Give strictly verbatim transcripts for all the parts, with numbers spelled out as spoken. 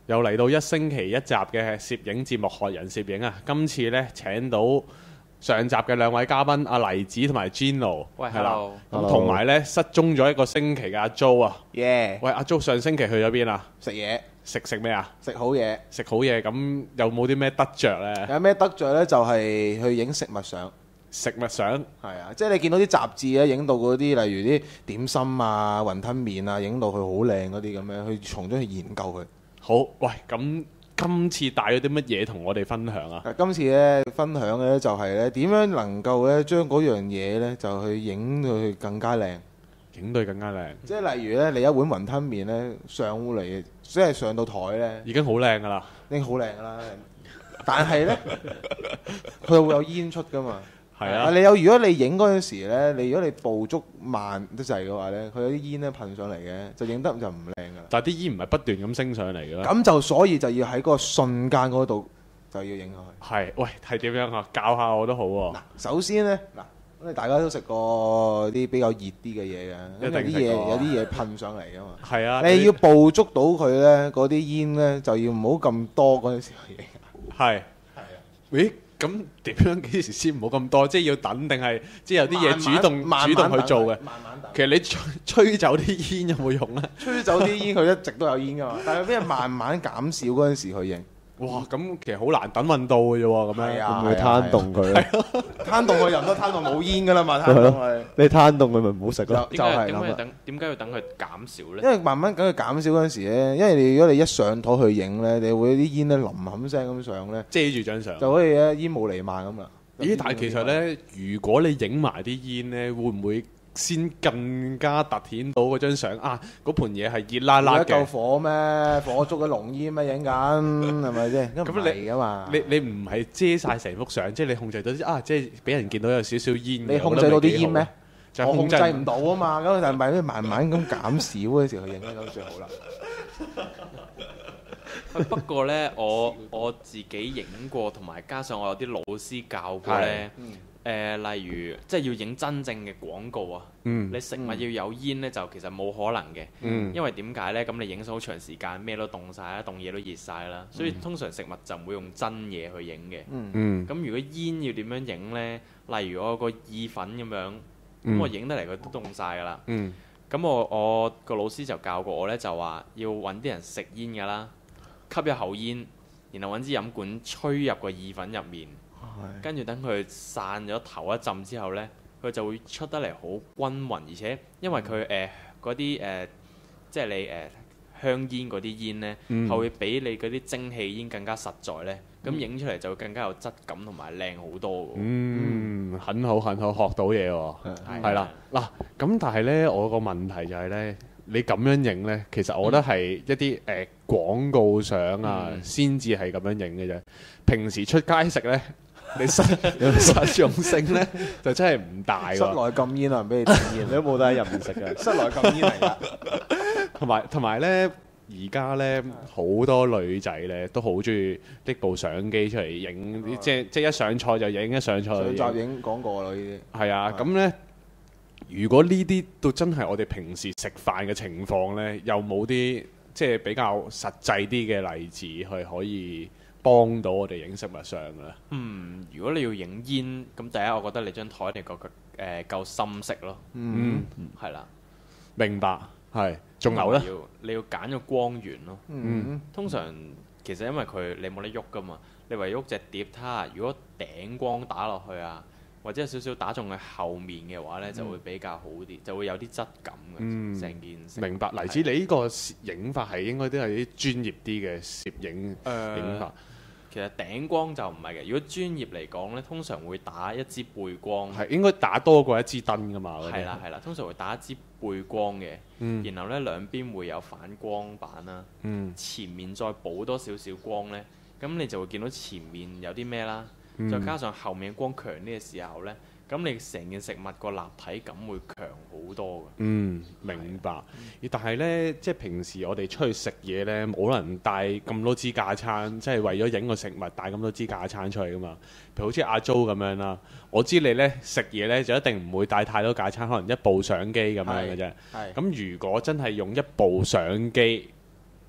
又嚟到一星期一集嘅攝影節目《學人攝影》啊！今次呢，請到上集嘅兩位嘉賓阿黎子同埋 Gino， 喂， 係啦， hello， 咁同埋呢失蹤咗一個星期嘅阿 Jo 啊， 耶！ 喂，阿 Jo 上星期去咗邊啊？ 食嘢， 食食咩啊？ 食好嘢。 食好嘢，咁有冇啲咩得着呢？ 有咩得着呢？就係去影食物相。 食物相係啊，即係你見到啲雜誌咧，影到嗰啲例如啲點心啊、雲吞麵啊，影到佢好靚嗰啲咁樣，去從中去研究佢。 好，喂，咁今次帶咗啲乜嘢同我哋分享啊？ 今次咧分享嘅咧就係咧點樣能夠咧將嗰樣嘢咧就去影到佢更加靚， 影到更加靚。 即係例如咧，你一碗雲吞麵咧上嚟，即係上到台咧， 已經好靚噶啦， 已經好靚噶啦。但係咧，佢會有煙出噶嘛。 係啊， 你有如果你影嗰陣時咧，你如果你捕捉慢得滯嘅話咧，佢有啲煙咧噴上嚟嘅，就影得就唔靚噶。 但係啲煙唔係不斷咁升上嚟嘅咩？ 咁就所以就要喺嗰個瞬間嗰度就要影佢。 係，喂，係點樣啊？教下我都好喎。 嗱，首先咧，嗱，我哋大家都食過啲比較熱啲嘅嘢嘅， 一定有啲嘢食過有啲嘢噴上嚟噶嘛。 係啊， 你要捕捉到佢咧，嗰啲煙咧就要唔好咁多嗰陣時去影。 係。係啊。咦？咁點樣幾時先唔好咁多？即係要等定係即係有啲嘢主動慢慢主動去做嘅？ 慢慢等。 其實你吹吹走啲煙有冇用咧？ 吹走啲煙，佢一直都有煙噶嘛。但係邊係慢慢減少嗰陣時去影。 哇！咁其實好難等運到嘅啫喎，咁樣係啊會唔會攤凍佢咧？ 攤凍佢又唔得，攤凍冇煙噶啦嘛，攤凍係。 你攤凍佢咪唔好食咯。 就點解係咁啦。 點解要等？點解要等佢減少咧？ 因為慢慢等佢減少嗰陣時咧，因為你如果你一上台去影咧，你會啲煙咧冧冚聲咁上咧， 遮住張相。 就好似咧煙霧彌漫咁啦。 咦？但係其實咧，如果你影埋啲煙咧，會唔會先更加突顯到嗰張相啊？嗰盤嘢係熱辣辣有一嚿嘅。 火咩？火燭嘅濃煙咩影緊係咪先？咁咁你你噶嘛？ 你你唔係遮晒成幅相，即係你控制到啲啊，即係俾人見到有少少煙嘅。 你控制到啲煙咩？ 就係我控制唔到。 到啊嘛，咁就咪慢慢咁減少嗰時去影咧，咁最好啦。 不過咧，我我自己影過，同埋加上我有啲老師教過咧。誒，例如即係要影真正嘅廣告啊！ 嗯你食物要有煙咧，就其實冇可能嘅。 嗯因為點解咧？咁你影咗好長時間，咩都凍晒啦，凍嘢都熱晒啦，所以通常食物就唔會用真嘢去影嘅。 嗯咁如果煙要點樣影呢？例如我有個意粉咁樣，咁、 嗯我影得嚟佢都凍晒㗎啦。 嗯咁我我個老師就教過我呢，就話要揾啲人食煙㗎啦，吸一口煙，然後揾支飲管吹入個意粉入面，跟住等佢散咗頭一陣之後呢，佢就會出得嚟好均勻，而且因為佢誒嗰啲誒即係你誒、呃、香煙嗰啲煙呢， 嗯係會比你嗰啲蒸汽煙更加實在呢。咁影出嚟就會更加有質感同埋靚好多㗎喎。 嗯，很好很好，學到嘢喎。 係係啦，嗱，咁但係呢，我個問題就係呢，你咁樣影呢，其實我覺得係一啲誒廣告相啊，先至係咁樣影嘅啫。平時出街食呢，你實實用性呢，就真係唔大室喎。 內禁煙啊，唔俾你點煙， 你都冇得喺入面食嘅。 室內禁煙嚟㗎。 同埋同埋呢，而家呢，好多女仔呢都好中意拎部相機出嚟影，即係即係一上菜就影，一上菜就影。 上集影講過啦，呢啲。 係啊，咁呢，如果呢啲到真係我哋平時食飯嘅情況呢，有冇啲即係比較實際啲嘅例子去可以幫到我哋影食物相嘅咧？ 嗯，如果你要影煙，咁第一我覺得你張台你個誒夠深色咯， 嗯， 係啦。 明白，係。仲有呢？ 要你要揀個光源咯。 嗯。 通常其實因為佢你冇得喐噶嘛，你為喐隻碟他，如果頂光打落去啊，或者有少少打中佢後面嘅話呢，就會比較好啲，就會有啲質感嘅嗯成件事。 明白，黎子，你呢個影法係應該都係啲專業啲嘅攝影誒影法， 其實頂光就唔係嘅，如果專業嚟講呢，通常會打一支背光。 係應該打多過一支燈噶嘛？嗰啲係啦係啦，通常會打一支背光嘅， 嗯然後呢兩邊會有反光板啦， 嗯前面再補多少少光呢，咁你就會見到前面有啲咩啦， 嗯再加上後面光強啲嘅時候呢，咁你成件食物個立體感會強好多嘅。 嗯，明白。但係呢，即係平時我哋出去食嘢呢，冇可能帶咁多支架撐，即係為咗影個食物帶咁多支架撐出去噶嘛。譬如好似阿 Jo 咁樣啦，我知你呢食嘢呢就一定唔會帶太多架撐，可能一部相機咁樣嘅啫。 係。 咁如果真係用一部相機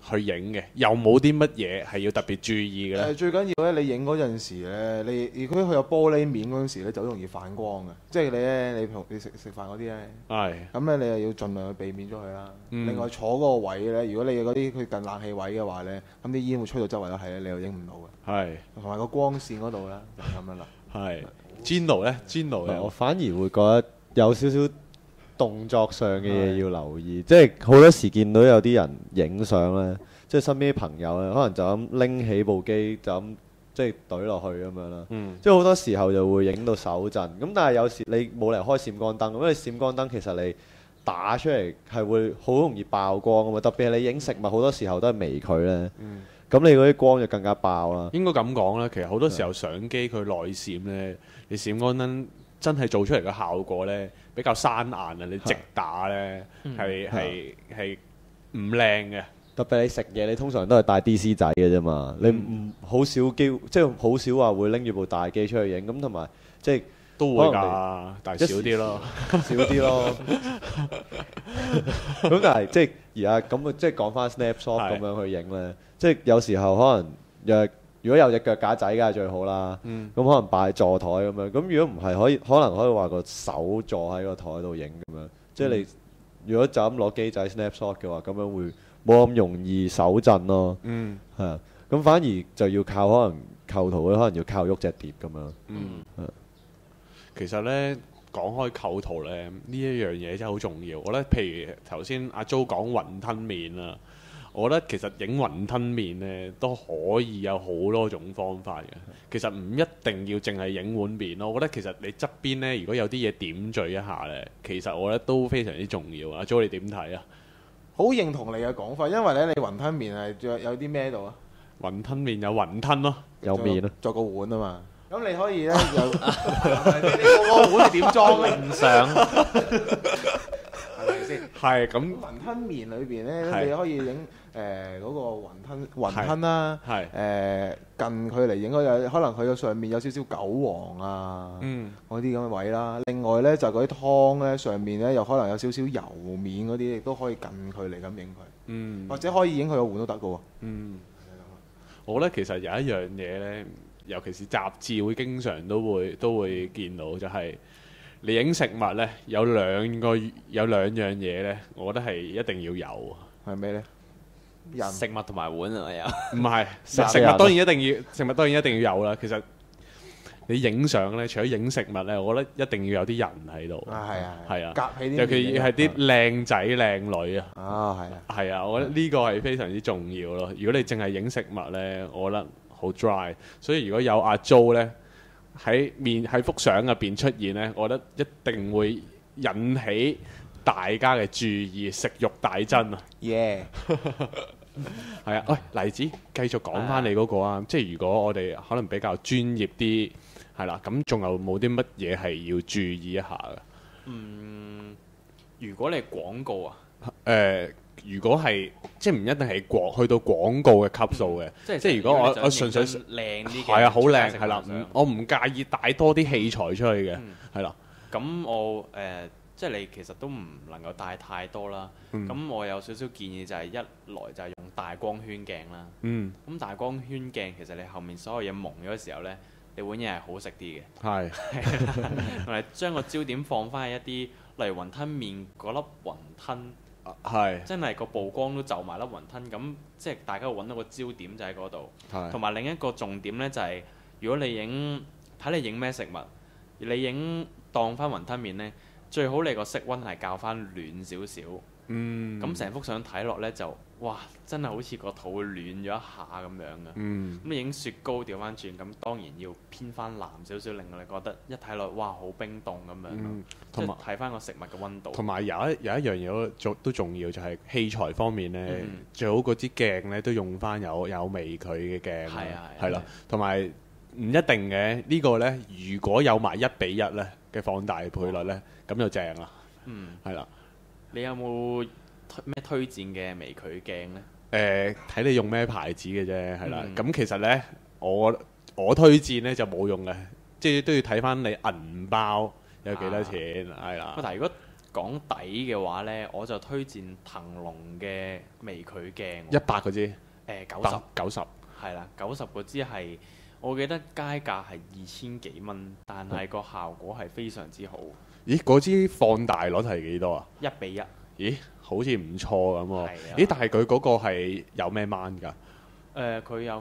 去影嘅？又冇啲乜嘢係要特別注意嘅咧？ 誒最緊要咧，你影嗰陣時咧，你如果佢有玻璃面嗰陣時咧，就好容易反光嘅。即係你咧，你同你食食飯嗰啲咧， 係咁咧你又要盡量去避免咗佢啦。 嗯另外坐嗰個位咧，如果你嗰啲佢近冷氣位嘅話咧，咁啲煙會吹到周圍都係咧，你又影唔到嘅。 係同埋個光線嗰度咧，就係咁樣啦。 係。Gino 咧，Gino 我咧， 反而會覺得有少少動作上嘅嘢要留意，即係好多時見到有啲人影相呢，即係身邊啲朋友咧，可能就咁拎起部機就咁即係懟落去咁樣啦。 嗯即係好多時候就會影到手震。咁但係有時你冇理由開閃光燈，因為閃光燈其實你打出嚟係會好容易爆光啊嘛。特別係你影食物好多時候都係微距呢。 嗯咁你嗰啲光就更加爆啦。 應該咁講啦，其實好多時候相機佢內閃咧，你閃光燈真係做出嚟嘅效果咧比較生硬啊！你直打咧係係係唔靚嘅。 特別你食嘢，你通常都係帶 D C 仔嘅啫嘛，你唔好少機，即係好少話會拎住部大機出去影。咁同埋即係都會可能㗎，但係少啲咯。 少啲咯。咁但係即係而家咁即係講翻 snapshot 係咁樣去影咧，即係有時候可能若如果有隻腳架仔，梗係最好啦。 嗯咁可能擺座台咁樣。咁如果唔係，可以可能可以話個手坐喺個台度影咁樣。即係你如果就咁攞機仔 snapshot 嘅話，咁樣會冇咁容易手震咯。 嗯係啊，咁反而就要靠可能構圖咧，可能要靠喐隻碟咁樣。 嗯嗯， 其實咧講開構圖咧，呢一樣嘢真係好重要。我覺得譬如頭先阿 Jo 講雲吞麵啦，我覺得其實影雲吞麵咧都可以有好多種方法嘅。其實唔一定要淨係影碗麵咯。我覺得其實你側邊咧，如果有啲嘢點綴一下咧，其實我覺得都非常之重要。阿 Jo 你點睇啊？ 好認同你嘅講法，因為咧你雲吞麵係仲有有啲咩度啊？ 雲吞麵有雲吞咯， 有面咯。 作個碗啊嘛。咁你可以咧有你個個碗你點裝咧？ 唔想係咪先？ 係咁雲吞麵裏邊咧， 係你可以影誒嗰個雲吞雲吞啦， 係誒近距離影嗰有可能佢個上面有少少韭黃啊， 嗯嗰啲咁嘅位啦。另外咧就嗰啲湯咧上面咧又可能有少少油面嗰啲，亦都可以近距離咁影佢， 嗯或者可以影佢個碗都得嘅喎。 嗯，我覺得其實有一樣嘢咧。尤其是雜誌會經常都會都會見到，就係你影食物呢，有兩個有兩樣嘢呢，我覺得係一定要有。 係咩呢？人食物同埋碗啊又。 唔係食人食物當然一定要食物當然一定要有啦。其實你影相呢，除咗影食物呢，我覺得一定要有啲人喺度。 啊係啊係啊， 夾起啲尤其係啲靚仔靚女啊。 啊係啊， 係啊，我覺得呢個係非常之重要咯。如果你淨係影食物呢，我覺得好 dry，所以如果有阿 Jo 咧喺面喺幅相入邊出現咧，我覺得一定會引起大家嘅注意，食慾大增啊！ 耶！ 係啊，喂，黎子繼續講翻你嗰個啊，即係如果我哋可能比較專業啲，係啦，咁仲有冇啲乜嘢係要注意一下嘅？ 嗯，如果你係廣告啊， 誒，如果係即係唔一定係廣去到廣告嘅級數嘅， 即係即係如果我我純粹靚啲嘅， 係啊，好靚出街食係啦， 飯相唔我唔介意帶多啲器材出去嘅， 嗯係啦， 咁我誒、呃即係你其實都唔能夠帶太多啦。咁、 嗯我有少少建議就係一來就係用大光圈鏡啦。 嗯， 咁大光圈鏡其實你後面所有嘢蒙咗嘅時候呢，你碗嘢係好食啲嘅。 係同埋將個焦點放翻喺一啲，例如雲吞麵嗰粒雲吞， 係真係個曝光都就埋粒雲吞，咁即係大家會揾到個焦點就喺嗰度。 係同埋另一個重點呢，就係、如果你影睇你影咩食物，你影當翻雲吞麵呢，最好你個色溫係校翻暖少少。 嗯， 咁成幅相睇落呢，就哇，真係好似個肚會暖咗一下咁樣嘅。 嗯咁你影雪糕調翻轉，咁當然要偏翻藍少少，令到你覺得一睇落哇好冰凍咁樣咯。 嗯， 即係同埋睇翻個食物嘅溫度。 同埋有一有一樣嘢都重都重要，就係器材方面咧， 嗯最好嗰支鏡咧都用翻有有微距嘅鏡啦， 係啊係啊係啦，同埋唔一定嘅呢個咧，如果有埋一比一咧嘅放大倍率咧，咁就正啦， 嗯， 係啦。 你有冇推咩推薦嘅微距鏡呢？ 誒睇你用咩牌子嘅啫，係啦。 嗯咁、其實呢，我我推薦呢就冇用嘅，即係都要睇翻你銀包有幾多錢，係啦、 但係如果講底嘅話呢，我就推薦騰龍嘅微距鏡， 一百嗰支， 誒九十九十， 係啦，九十嗰支係我記得街價係二千幾蚊，但係個效果係非常之好， 咦，嗰支放大率係幾多啊？ 一比一。 咦，好似唔錯咁喎。 係啊咦，但係佢嗰個係有咩 mon 㗎？ 誒佢、有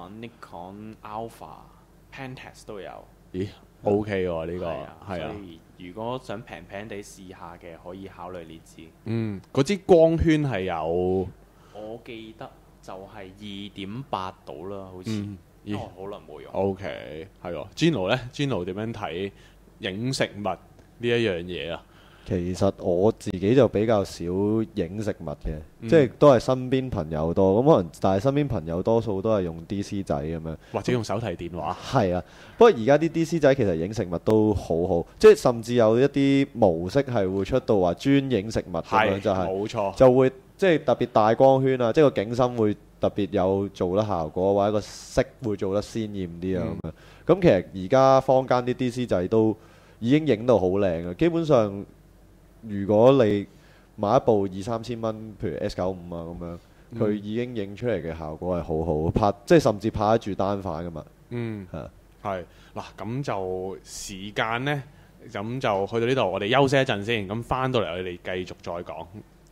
Canon、Nikon、Alpha、Pentax 都有。 咦，OK 喎呢個， 係啊， 係啊所。以如果想平平地試下嘅，可以考慮呢支。 嗯，嗰支光圈係有， 我記得就係二點八度啦，好似。 嗯，咦因為我好耐冇用。 ，OK，係喎。Gino 咧，Gino 點樣睇影食物呢一樣嘢啊？ 其實我自己就比較少影食物嘅， 嗯即係都係身邊朋友多。咁可能但係身邊朋友多數都係用 D C 仔咁樣。 或者用手提電話？ 係啊，不過而家啲 D C 仔其實影食物都好好，即係甚至有一啲模式係會出到話專影食物咁樣， 係， 就係、 冇錯。 就會即係特別大光圈啊，即係個景深會特別有做得效果，或者個色會做得鮮豔啲啊咁樣。咁、其實而家坊間啲 D C 仔都已經影到好靚啊，基本上如果你買一部二三千蚊，譬如 S 九五啊咁樣，佢、 嗯已經影出嚟嘅效果係好好，拍即係甚至拍得住單反噶嘛。 嗯， 係啊係嗱，咁就時間呢，咁就去到呢度，我哋休息一陣先，咁翻到嚟我哋繼續再講。